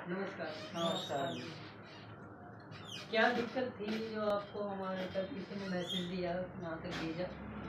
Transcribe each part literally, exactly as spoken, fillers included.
नमस्कार। नमस्कार। क्या दिक्कत थी जो आपको हमारे तक किसी ने मैसेज दिया, यहाँ तक भेजा?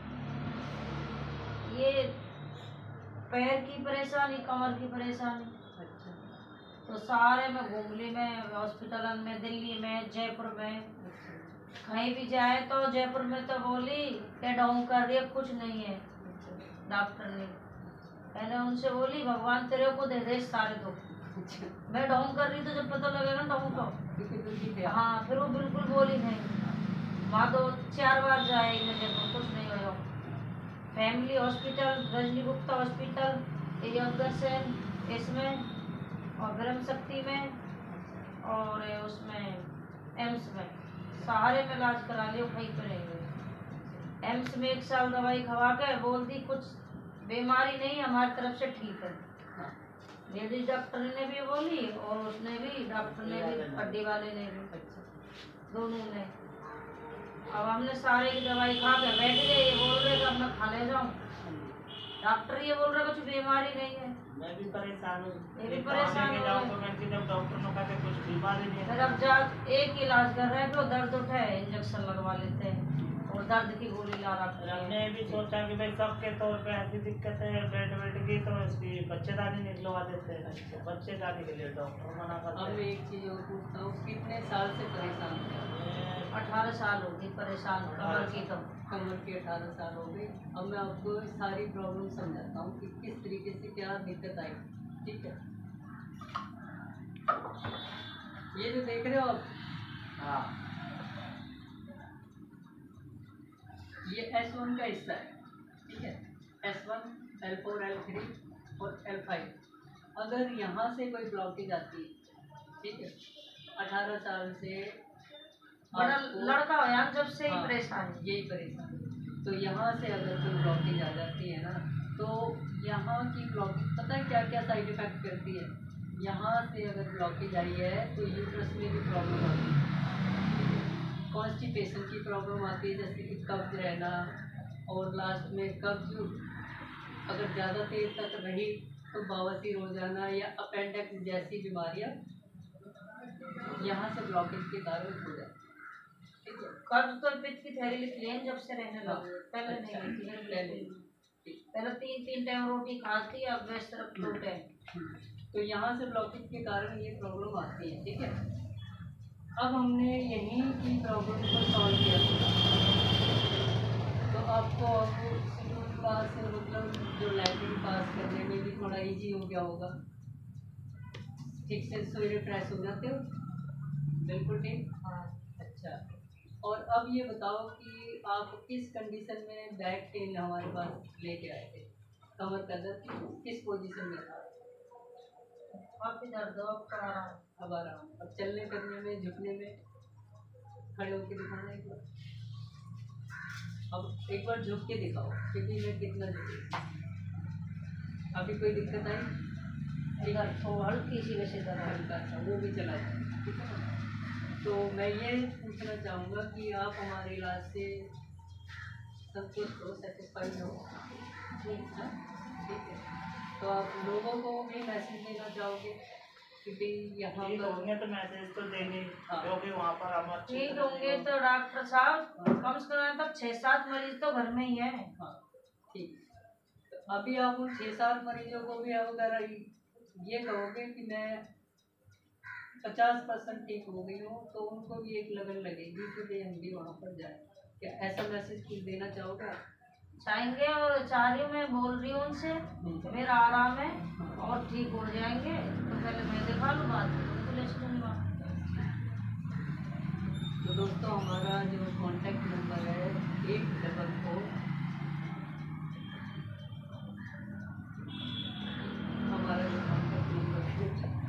ये पैर की परेशानी, कमर की परेशानी। अच्छा। तो सारे में घूम ली, मैं हॉस्पिटल में, दिल्ली में, जयपुर में, अच्छा। कहीं भी जाए तो जयपुर में तो बोली क्या डाउन कर रही है, कुछ नहीं है। अच्छा। डॉक्टर ने, मैंने उनसे बोली भगवान तेरे को दे दे सारे दुख। अच्छा। मैं डाउन कर रही तो जब पता लगेगा डाउन तो क्योंकि हाँ, फिर वो बिल्कुल बोली नहीं। वहाँ तो चार बार जाए मुझे तो कुछ नहीं हुआ। Family hospital, Rajni Gupta hospital, Agrasen इसमें, और ब्रह्म शक्ति में, और उसमें एम्स में, सारे में इलाज करा लिया, कहीं पर नहीं हुए। एम्स में एक साल दवाई खवा के बोल दी कुछ बीमारी नहीं, हमारी तरफ से ठीक है। लेडीज डॉक्टर ने भी बोली और उसने भी, डॉक्टर ने भी, हड्डी वाले ने भी, दोनों ने। अब हमने सारे की दवाई खा के बैठ गए, ये बोल रहे कि अब मैं खा ले जाऊँ। डॉक्टर ये बोल रहे कुछ बीमारी नहीं है। मैं भी परेशान हूँ। ये भी परेशान हो जाऊँ तो मैं जब डॉक्टर ने कहा कि कुछ बीमारी नहीं है। फिर अब जा एक इलाज कर रहे हैं तो दर्द उठा है, इंजेक्शन लगवा लेते हैं और दर्द की गोली ला रखी है। हमने भी सोचा कि भाई सबके तौर पे ऐसी दिक्कत है बेड वेड की, तो इसकी बच्चेदानी निकलवा देते हैं। तो बच्चेदानी के लिए डॉक्टर मना करते हैं। अब एक चीज और पूछता हूँ, कितने साल से परेशान थे? अठारह साल हो गई परेशान, कमर की तो कमर की अठारह साल हो गई। अब मैं आपको सारी प्रॉब्लम समझाता हूँ कि किस तरीके से क्या दिक्कत आई। ठीक है, ये जो देख रहे हो आप, हाँ, ये एस वन का हिस्सा है। ठीक है, S one, L four, L three और एल फाइव। अगर यहाँ से कोई ब्लॉकेज आती है, ठीक है, अठारह साल से बड़ा आपको- लड़का हो यार जब से ही हाँ, परेशान। यही परेशान। तो यहाँ से अगर कोई ब्लॉकेज आ जाती है ना, तो यहाँ की ब्लॉकेज पता है क्या क्या साइड इफेक्ट करती है? यहाँ से अगर ब्लॉकेज आई है तो यूट्रस में भी प्रॉब्लम आती है, कॉन्स्टिपेशन की प्रॉब्लम आती है, जैसे कि कब्ज रहना, और लास्ट में कब्ज अगर ज़्यादा देर तक रही तो बवासीर हो जाना, या अपेंडिक्स जैसी बीमारियाँ यहाँ से ब्लॉकेज के कारण हो जाती है। कब्ज तो पित्त की थैली लिख लें जब से रहने लगे, पहले अच्छा, नहीं थी। पहले पहले तीन तीन टाइम रोटी खाती, अब मैं सिर्फ दो टाइम। तो यहाँ से ब्लॉकेज के कारण ये प्रॉब्लम आती है। ठीक है, अब हमने यहीं की प्रॉब्लम को सॉल्व किया तो आपको अब स्कूल पास मतलब जो लैट्रिन पास करने में भी थोड़ा इजी हो गया होगा। ठीक से सवेरे फ्रेश हो जाते हो? बिल्कुल ठीक। हाँ। अच्छा, और अब ये बताओ कि आप किस कंडीशन में बैक पेन हमारे पास लेके आए थे? कमर का दर्द किस पोजीशन में था? काफी दर्द हो, अब तो आराम। अब आराम। अब चलने फिरने में, झुकने में, खड़े होके दिखाना एक बार। अब एक बार झुक के दिखाओ, क्योंकि मैं कितना झुके। अभी कोई दिक्कत आई? इधर तो हल्की सी वैसे दर्द। हल्का सा, वो भी चला जाए। ठीक है, तो मैं ये पूछना चाहूँगा कि आप हमारे इलाज से संतुष्ट हो, सेटिस्फाइड हो? ठीक है, ठीक है। तो आप लोगों को भी मैसेज देना चाहोगे कि भाई यहाँ ठीक पर होंगे तो मैसेज तो देंगे, हाँ। क्योंकि वहाँ पर हम अच्छी ठीक तरह होंगे से- तो डॉक्टर साहब कम से कम तक छह सात मरीज तो घर में ही है। हाँ, ठीक। तो अभी आप उन छः सात मरीजों को भी अगर ये कहोगे कि मैं पचास परसेंट ठीक हो गई हूँ, तो उनको भी एक लगन लगेगी कि भाई हम भी वहाँ पर जाएं। क्या ऐसा मैसेज कुछ देना चाहोगे आप? चाहेंगे, और चाह रही हूँ, मैं बोल रही हूँ उनसे कि मेरा आराम है और ठीक हो जाएंगे, तो पहले मैं दिखा लूँ, बाद में उनको ले चलूँगा। तो दोस्तों, हमारा जो कॉन्टैक्ट नंबर है एट डबल फोर हमारा जो कॉन्टैक्ट नंबर है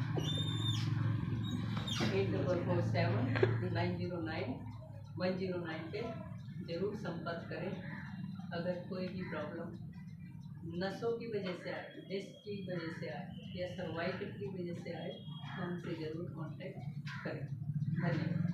at double four seven nine zero nine one zero nine पे ज़रूर संपर्क करें। अगर कोई भी प्रॉब्लम नसों की वजह से आए, डिस्क की वजह से आए, या सर्वाइकल की वजह से आए, तो हमसे ज़रूर कांटेक्ट करें। धन्यवाद।